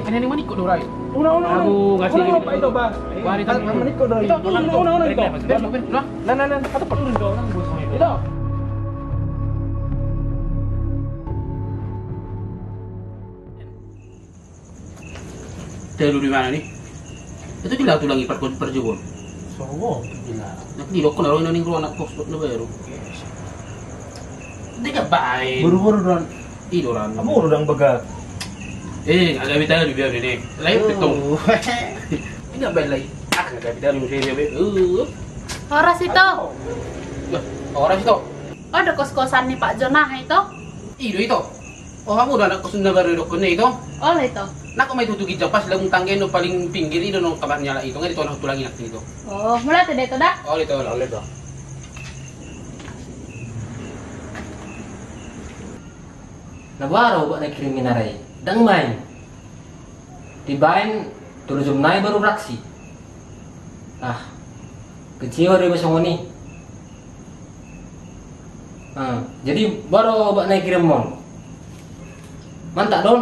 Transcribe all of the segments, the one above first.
Kan ini manik kok dorai. Una. Aku ngasih Una apa itu, Bang? Wari Kan menit kok dari. Itu tulang tuh. Una itu. Nah. Nah. Atau perlu dong nang bos itu. Dari di mana nih? Itu tidak tulang ipar kau perjuangan. So, gila. Nak di lokal orang ini keluar anak pos na baru. Tidak baik. Buru-buru dan Tiduran. kamu udah begat. Agak bitar di biar ini. Lain betul. Tidak baik lagi. Agak bitar di biar. Horas itu. Orang itu. Oh, ada kos-kosan nih Pak Jonah itu. Itu. Oh, kamu udah anak kos na baru dokon itu. Oh, itu. Nak may tutugi dyan pas lang tanggen no paling pinggir ito no kabar niya ito nga dito na tulangin natin ito. Oh, mulai tadi itu dah. Oh, ito ulit. Nabaro ba na kriminaray? Dang main. Tibain turujum nai baru raksi. Kecewa dari basong ini. Jadi baru ba na kirim mo. Mantap don.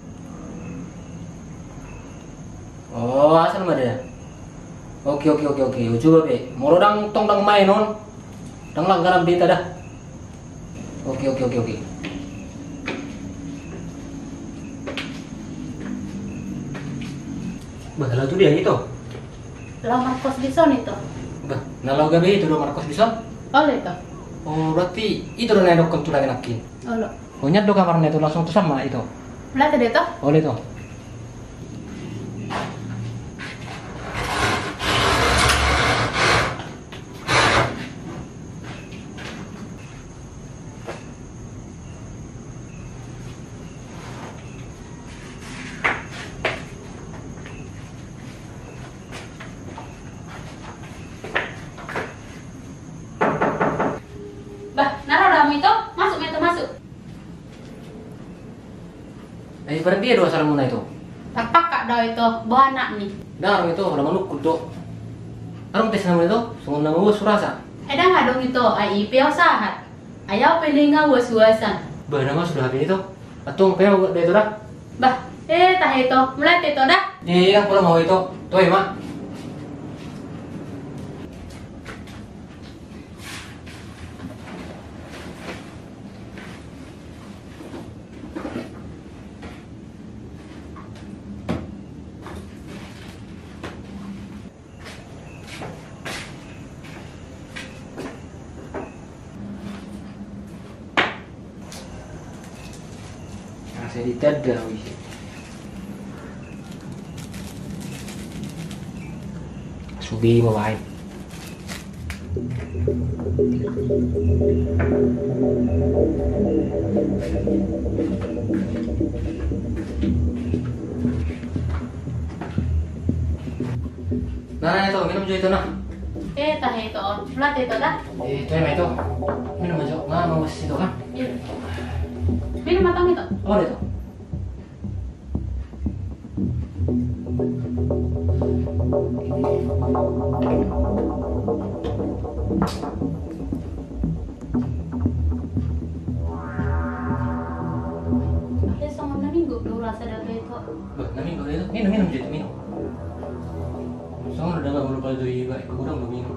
Oh, asal mah dia. Oke. Coba be. Moro dang tong dang main non. Dang langgaran beta dah. Oke. Bah, lalu tu dia itu. Lamar kos bison itu. Bah, nalau gabe itu do Marcos bisa. Oh, itu. Oh, berarti itu do nedok tu lagi nakin. Oh, lo. Oh, nyat do kamarnya itu langsung tu sama itu. Mulai tadi itu. Oleh itu. Bah, naruh dalam itu. Masuk. Berarti dia dua sarang muna itu. Tapak kak dah itu. Bawa anak nih. Darang itu udah manuk kudo. Arang tes nama itu, sungun nama gue surasa. Ada nggak dong itu? Ai piau sahat. Ayah pelinga was-wasan. Bah, nama sudah habis itu. Atung peo gak itu dah. Bah, tah itu. Mulai itu dah. Iya, pulang mau itu. Tuh ya, Mak. Saya ditadang. Subi mawain. Nah, itu minum juga itu nah. Tah itu. Mulai itu dah. Itu ya itu. Minum aja. Nggak mau itu kan? Minum matang itu. Oh itu. Sama minggu belum rasa dari itu. Minggu itu minum jadi minum. Soalnya udah nggak lupa itu iba, kurang belum minum.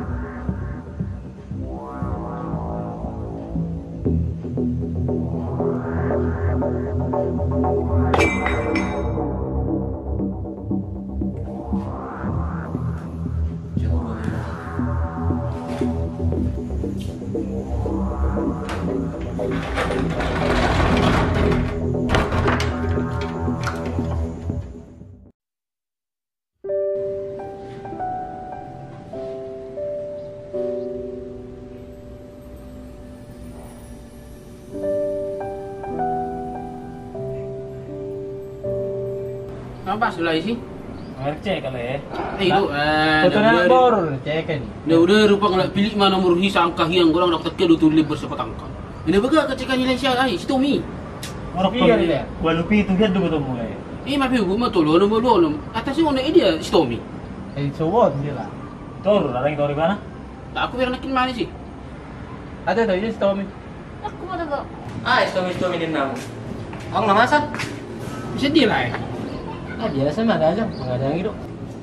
Apa sudah isi? Cek kali ya. Itu Fotonya baru cek kan. udah rupa nggak pilih mana nomor hisa angka yang orang dapat ke tuh libur sepat angka. Ini baga kecekan nilai siapa si Tommy. Orang pilih ya. Gua lupi itu dia dulu mulai. Mapi gua mah tolo nomor dua atas yang dia si Tommy. So what dia lah. Tor, orang itu dari mana? Tak aku biar nakin mana sih? Ada tuh ini Tommy. Aku mau tahu. Isto din namu. Ang namasan. Bisa dia lah. Ah biasa mah ada aja, nggak ada yang hidup.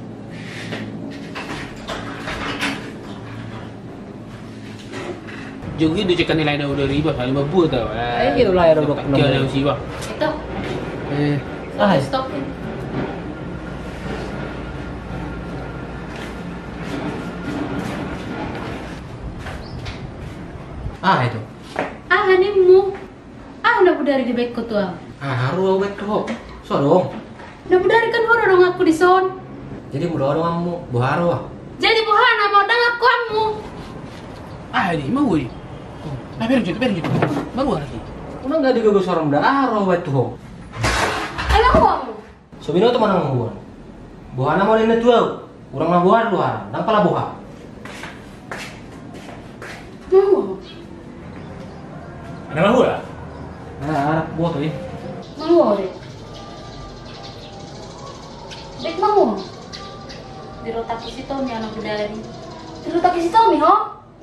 Juga itu cekan nilai dah udah riba kali mabu tau. Gitu lah ya dok. Kira ada siapa? Ito. Ah. Stop. Itu. Hanimu. Nabudari di baik ko to. Haru awet tuh. So dong. Nabudari kan horo dong aku di son. Jadi mudah orang kamu buharo. Jadi buhana mau dang aku kamu. Ini mau ini. Beres gitu. Baru lagi. Udah nggak digagos orang dah haru awet tuh. Ayo kamu. Sobino tuh mana mau buhana mau ini tuh. Urang mah buah luar, dan pala buah. Mau. Ada mahu lah? Nah, buah tuh ini. Mau deh. Dek mau. Dirotaki si Tommy anak budari. Dirotaki si Tommy, ho?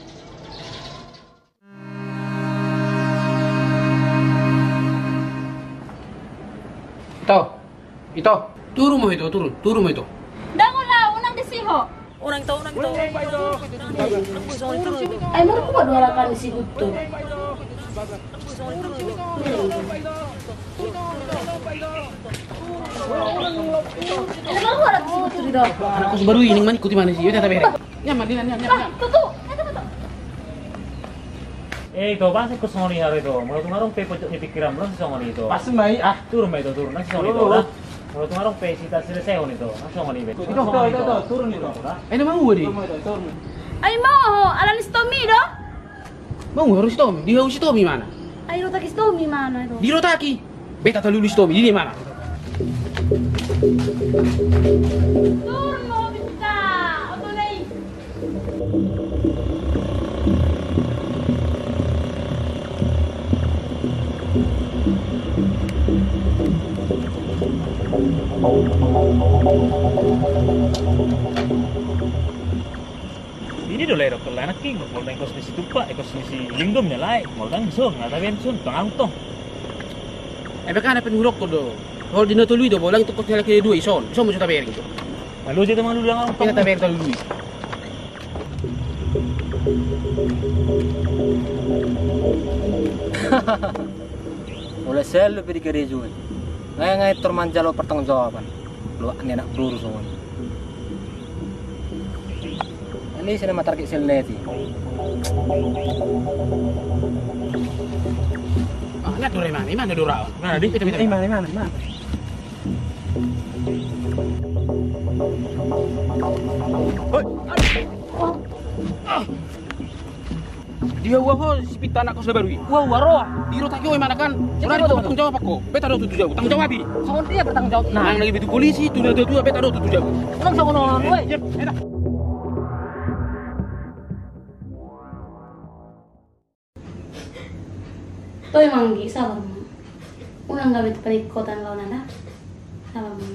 Ito. Turun mo ito. Dangon lah, unang desiho. Orang tahu. Ay, mo ko ba dua kan si Gusto? Ano ba wala si Gusto dito? Anak ko baru ini man ikuti mana sih? Yo tata bere. Nyaman. Tutu. Ito, base ko songoni haro ito. Mau tumarong pe pojok ni pikiran belum songoni itu. Pas mai Turun ba ito, turun. Nang songoni ito. Mau tumarong pe sita selesai ito. Nang songoni ito. Turun itu. Ano mau di? Ay mo, alam si Tommy do? Mau harus Tommy. Di harus Tommy mana? Ay rotaki si Tommy mana ito? Di Rotaki. Beta tak lulus Tommy. Di mana? Turun mo, bisa. Ako na eh. Ini do lero kalau anak king, kalau nang kos misi tupa, kos misi lingdom nya lai, mau dang so, nggak tahu sun, tong tong. Beka na penurok ko do. Kalau di natului do bolang itu kos nila kaya dua ison. Ison mo sa tabering itu. Malu je teman lu yang tong. Kita tabering talo lui. Oleh sel lebih dikiri juga. Ngai termanja lo pertanggungjawaban. Lo ini anak peluru semua. Ini sini matar kisel neti. Nya dure mana dura. Mana di? Mana? Dia wah si pita anak kos baru. Wah, waroa. Di Rotaki oi mana kan? Udah itu tanggung jawab aku. Beta do tutu jauh. Tanggung jawab ini. Soalnya dia bertanggung jawab. Nah, lagi begitu polisi tu ada dua beta do tutu jauh. Orang sama orang, woi. Toy manggi, sabar mo. Unang gabi ito panikotan law na na. Sabar mo.